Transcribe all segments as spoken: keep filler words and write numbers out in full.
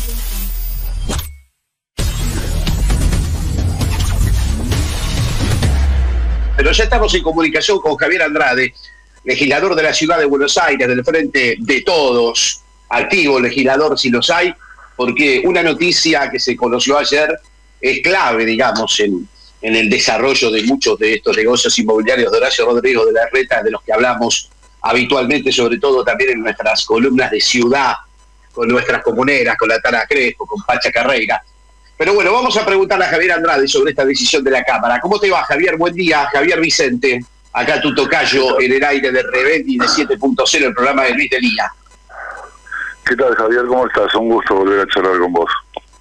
Pero ya estamos en comunicación con Javier Andrade, legislador de la Ciudad de Buenos Aires, del Frente de Todos, activo legislador si los hay, porque una noticia que se conoció ayer es clave, digamos, en, en el desarrollo de muchos de estos negocios inmobiliarios de Horacio Rodrigo de la Reta, de los que hablamos habitualmente, sobre todo también en nuestras columnas de ciudad, con nuestras comuneras, con la Tana Crespo, con Pacha Carreira. Pero bueno, vamos a preguntarle a Javier Andrade sobre esta decisión de la Cámara. ¿Cómo te va, Javier? Buen día, Javier Vicente. Acá tu tocayo en el aire de Revendi de siete punto cero, el programa de Luis Delía. ¿Qué tal, Javier? ¿Cómo estás? Un gusto volver a charlar con vos.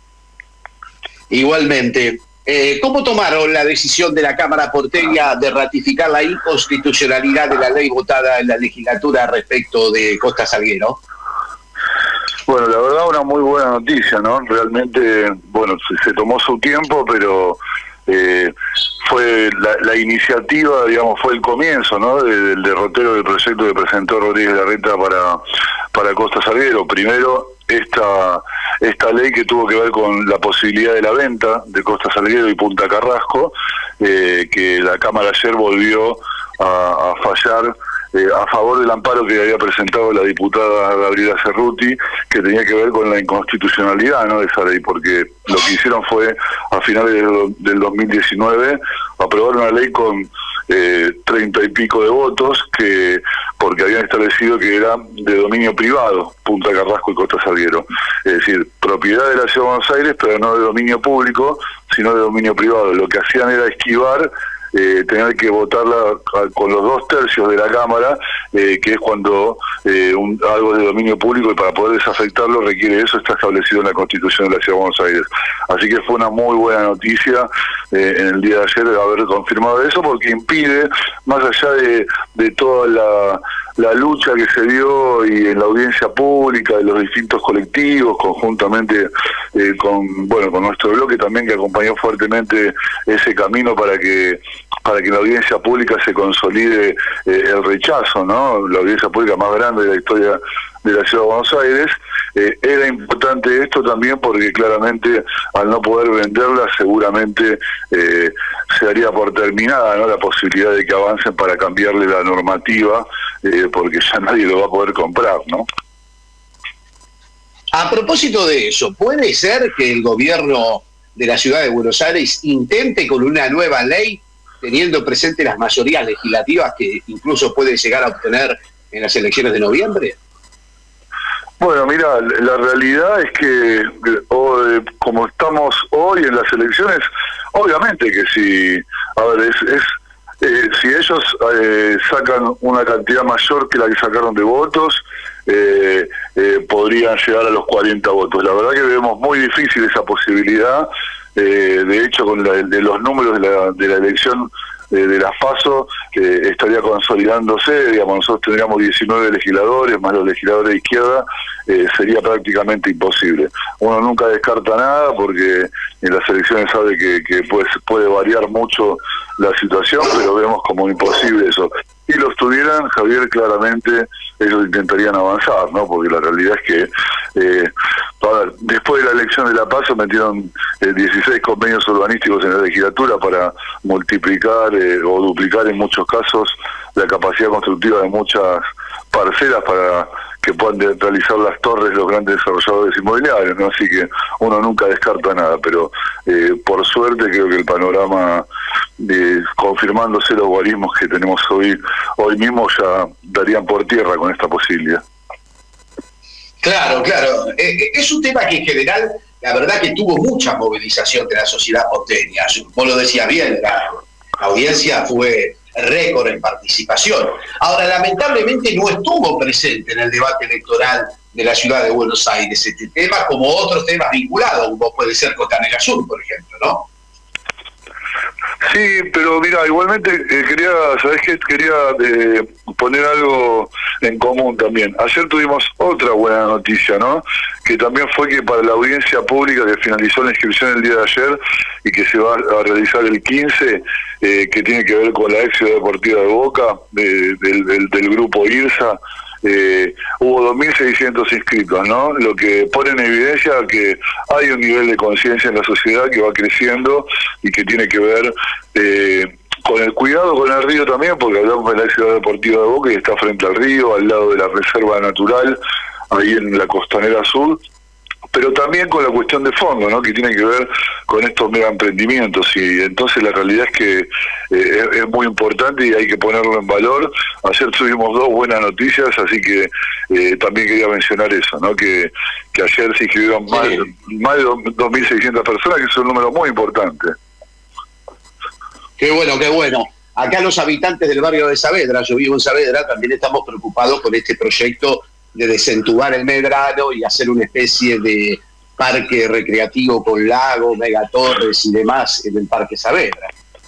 Igualmente. Eh, ¿Cómo tomaron la decisión de la Cámara porteña de ratificar la inconstitucionalidad de la ley votada en la legislatura respecto de Costa Salguero? Bueno, la verdad una muy buena noticia, ¿no? Realmente, bueno, se, se tomó su tiempo, pero eh, fue la, la iniciativa, digamos, fue el comienzo, ¿no? De, del derrotero del proyecto que presentó Rodríguez Larreta para, para Costa Salguero. Primero, esta, esta ley que tuvo que ver con la posibilidad de la venta de Costa Salguero y Punta Carrasco, eh, que la Cámara ayer volvió a, a fallar, Eh, a favor del amparo que había presentado la diputada Gabriela Cerruti, que tenía que ver con la inconstitucionalidad, ¿no?, de esa ley, porque lo que hicieron fue, a finales del, del dos mil diecinueve, aprobar una ley con eh, treinta y pico de votos, que porque habían establecido que era de dominio privado, Punta Carrasco y Costa Salguero. Es decir, propiedad de la Ciudad de Buenos Aires, pero no de dominio público, sino de dominio privado. Lo que hacían era esquivar Eh, tener que votarla con los dos tercios de la Cámara, eh, que es cuando eh, un, algo es de dominio público, y para poder desafectarlo requiere eso, está establecido en la Constitución de la Ciudad de Buenos Aires. Así que fue una muy buena noticia eh, en el día de ayer haber confirmado eso, porque impide, más allá de, de toda la, la lucha que se dio y en la audiencia pública de los distintos colectivos, conjuntamente eh, con, bueno, con nuestro bloque también, que acompañó fuertemente ese camino para que para que en la audiencia pública se consolide eh, el rechazo, ¿no? La audiencia pública más grande de la historia de la Ciudad de Buenos Aires. Eh, era importante esto también porque claramente al no poder venderla seguramente eh, se daría por terminada, ¿no?, la posibilidad de que avancen para cambiarle la normativa, eh, porque ya nadie lo va a poder comprar, ¿no? A propósito de eso, ¿puede ser que el gobierno de la Ciudad de Buenos Aires intente con una nueva ley, teniendo presente las mayorías legislativas que incluso puede llegar a obtener en las elecciones de noviembre? Bueno, mira, la realidad es que hoy, como estamos hoy en las elecciones, obviamente que si, a ver, es, es eh, si ellos eh, sacan una cantidad mayor que la que sacaron de votos, eh, eh, podrían llegar a los cuarenta votos. La verdad que vemos muy difícil esa posibilidad. Eh, de hecho, con la, de los números de la, de la elección eh, de las PASO, eh, estaría consolidándose, digamos, nosotros tendríamos diecinueve legisladores, más los legisladores de izquierda, eh, sería prácticamente imposible. Uno nunca descarta nada, porque en las elecciones sabe que, que puede, puede variar mucho la situación, pero vemos como imposible eso. Si los tuvieran, Javier, claramente ellos intentarían avanzar, ¿no? Porque la realidad es que eh, a ver, después de la elección de La Paso metieron eh, dieciséis convenios urbanísticos en la legislatura para multiplicar eh, o duplicar en muchos casos la capacidad constructiva de muchas parcelas para que puedan realizar las torres los grandes desarrolladores inmobiliarios, ¿no? Así que uno nunca descarta nada, pero eh, por suerte creo que el panorama, eh, confirmándose los guarismos que tenemos hoy hoy mismo, ya darían por tierra con esta posibilidad. Claro, claro. Eh, es un tema que en general, la verdad que tuvo mucha movilización de la sociedad porteña. Vos lo decías bien, la audiencia fue récord en participación. Ahora, lamentablemente no estuvo presente en el debate electoral de la Ciudad de Buenos Aires este tema, como otros temas vinculados, como puede ser Costanera Sur, por ejemplo, ¿no? Sí, pero mira, igualmente eh, quería, ¿sabés qué? Quería eh, poner algo en común también. Ayer tuvimos otra buena noticia, ¿no? Que también fue que para la audiencia pública que finalizó la inscripción el día de ayer y que se va a realizar el quince, eh, que tiene que ver con la ex Ciudad Deportiva de Boca, de, del, del, del grupo IRSA, eh, hubo dos mil seiscientos inscritos, ¿no? Lo que pone en evidencia que hay un nivel de conciencia en la sociedad que va creciendo y que tiene que ver eh, con el cuidado con el río también, porque hablamos de la ciudad deportiva de Boca y está frente al río, al lado de la reserva natural, ahí en la costanera sur, pero también con la cuestión de fondo, ¿no? Que tiene que ver con estos mega emprendimientos, y entonces la realidad es que eh, es, es muy importante y hay que ponerlo en valor. Ayer tuvimos dos buenas noticias, así que eh, también quería mencionar eso, ¿no? Que, que ayer se inscribieron más, sí. más de dos mil seiscientas personas, que es un número muy importante. Qué bueno, qué bueno. Acá los habitantes del barrio de Saavedra, yo vivo en Saavedra, también estamos preocupados con este proyecto de desentubar el Medrano y hacer una especie de parque recreativo con lago, megatorres y demás en el Parque Saavedra.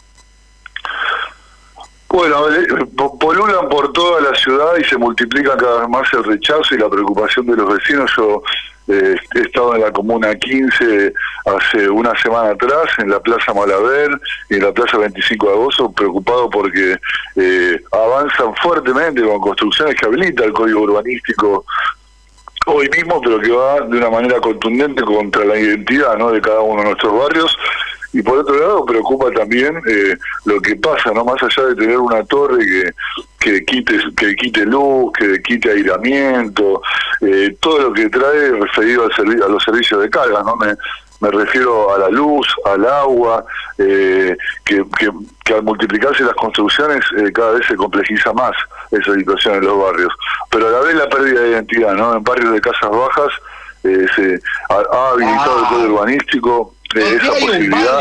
Bueno, polulan por toda la ciudad y se multiplica cada vez más el rechazo y la preocupación de los vecinos. Yo eh, he estado en la Comuna quince hace una semana atrás, en la Plaza Malaver y en la Plaza veinticinco de agosto, preocupado porque eh, avanzan fuertemente con construcciones que habilita el Código Urbanístico hoy mismo, pero que va de una manera contundente contra la identidad, ¿no?, de cada uno de nuestros barrios. Y por otro lado preocupa también eh, lo que pasa, no, más allá de tener una torre que que quite que quite luz, que quite aireamiento, eh, todo lo que trae referido al servi a los servicios de carga, no me me refiero a la luz, al agua, eh, que, que, que al multiplicarse las construcciones eh, cada vez se complejiza más esa situación en los barrios, pero a la vez la pérdida de identidad, ¿no? En barrios de casas bajas eh, se ha, ha habilitado ah. el código urbanístico eh, esa posibilidad.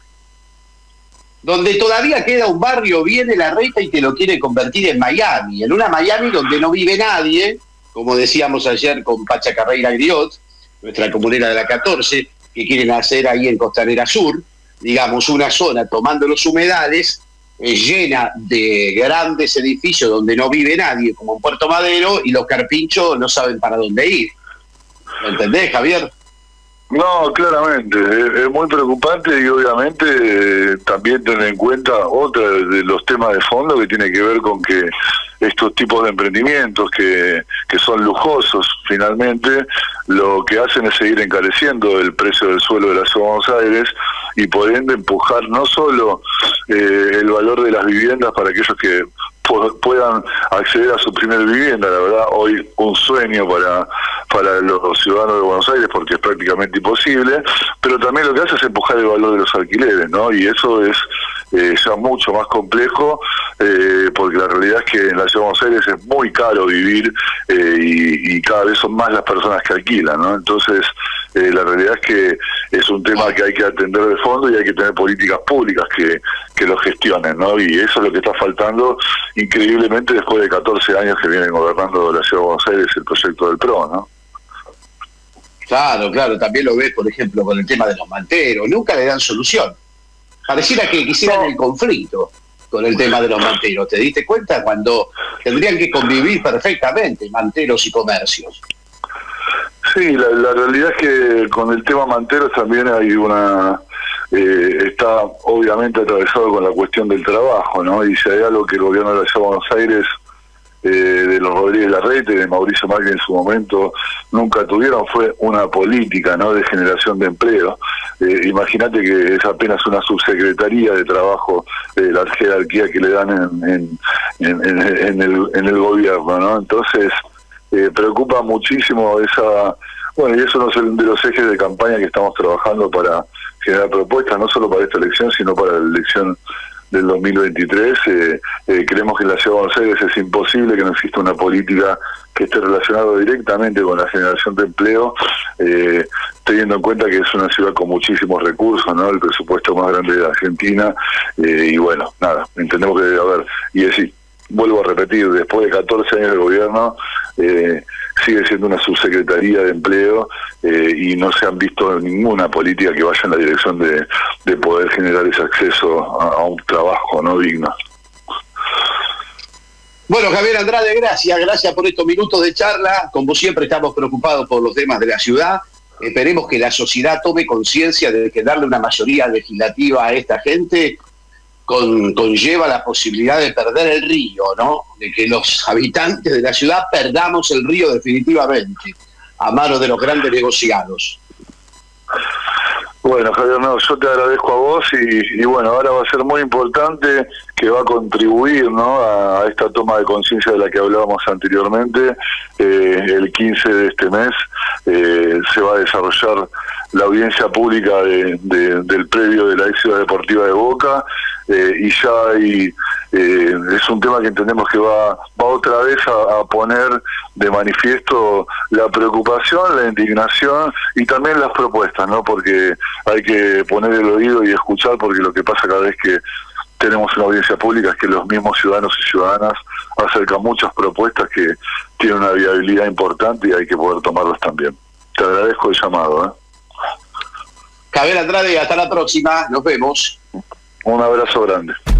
Donde todavía queda un barrio, viene la reta y te lo quiere convertir en Miami, en una Miami donde no vive nadie, como decíamos ayer con Pacha Carreira Griot, nuestra comunera de la catorce, que quieren hacer ahí en Costanera Sur, digamos, una zona tomando los humedales, eh, llena de grandes edificios donde no vive nadie, como en Puerto Madero, y los carpinchos no saben para dónde ir. ¿Me entendés, Javier? No, claramente, es, es muy preocupante y obviamente eh, también tener en cuenta otra de los temas de fondo que tiene que ver con que estos tipos de emprendimientos que, que son lujosos finalmente, lo que hacen es seguir encareciendo el precio del suelo de la Ciudad de Buenos Aires y por ende empujar no solo eh, el valor de las viviendas para aquellos que puedan acceder a su primera vivienda, la verdad hoy un sueño para para los ciudadanos de Buenos Aires porque es prácticamente imposible, pero también lo que hace es empujar el valor de los alquileres, ¿no? Y eso es eh, ya mucho más complejo eh, porque la realidad es que en la Ciudad de Buenos Aires es muy caro vivir eh, y, y cada vez son más las personas que alquilan, ¿no? Entonces eh, la realidad es que es un tema que hay que atender de fondo y hay que tener políticas públicas que, que lo gestionen, ¿no? Y eso es lo que está faltando increíblemente después de catorce años que vienen gobernando la Ciudad de Buenos Aires el proyecto del P R O, ¿no? Claro, claro, también lo ves, por ejemplo, con el tema de los manteros, nunca le dan solución. Pareciera que quisieran no. el conflicto con el tema de los manteros, ¿te diste cuenta? Cuando tendrían que convivir perfectamente manteros y comercios. Sí, la, la realidad es que con el tema manteros también hay una... Eh, está obviamente atravesado con la cuestión del trabajo, ¿no? Y si hay algo que el gobierno de la Ciudad de Buenos Aires, eh, de los Rodríguez Larreta y de Mauricio Macri en su momento, nunca tuvieron fue una política, ¿no?, de generación de empleo. Eh, Imagínate que es apenas una subsecretaría de trabajo, eh, la jerarquía que le dan en, en, en, en, en, el, en el gobierno, ¿no? Entonces, eh, preocupa muchísimo esa... Bueno, y eso es uno de los ejes de campaña que estamos trabajando para generar propuestas, no solo para esta elección, sino para la elección del dos mil veintitrés. Eh, eh, creemos que en la Ciudad de Buenos Aires es imposible que no exista una política que esté relacionada directamente con la generación de empleo, eh, teniendo en cuenta que es una ciudad con muchísimos recursos, ¿no?, el presupuesto más grande de Argentina, eh, y bueno, nada, entendemos que debe haber, y decir, vuelvo a repetir, después de catorce años de gobierno, eh, sigue siendo una subsecretaría de empleo eh, y no se han visto ninguna política que vaya en la dirección de, de poder generar ese acceso a, a un trabajo no digno. Bueno, Javier Andrade, gracias, gracias por estos minutos de charla. Como siempre estamos preocupados por los temas de la ciudad. Esperemos que la sociedad tome conciencia de que darle una mayoría legislativa a esta gente con, conlleva la posibilidad de perder el río, ¿no? De que los habitantes de la ciudad perdamos el río definitivamente a manos de los grandes negociados. Bueno, Javier, no, yo te agradezco a vos y, y bueno, ahora va a ser muy importante, que va a contribuir, ¿no?, a, a esta toma de conciencia de la que hablábamos anteriormente. Eh, el quince de este mes eh, se va a desarrollar la audiencia pública de, de, del predio de la ex Ciudad Deportiva de Boca, eh, y ya hay, eh, es un tema que entendemos que va, va otra vez a, a poner de manifiesto la preocupación, la indignación y también las propuestas, ¿no? Porque hay que poner el oído y escuchar, porque lo que pasa cada vez que tenemos una audiencia pública es que los mismos ciudadanos y ciudadanas acercan muchas propuestas que tienen una viabilidad importante y hay que poder tomarlas también. Te agradezco el llamado, ¿eh? Javier Andrade, hasta la próxima, nos vemos. Un abrazo grande.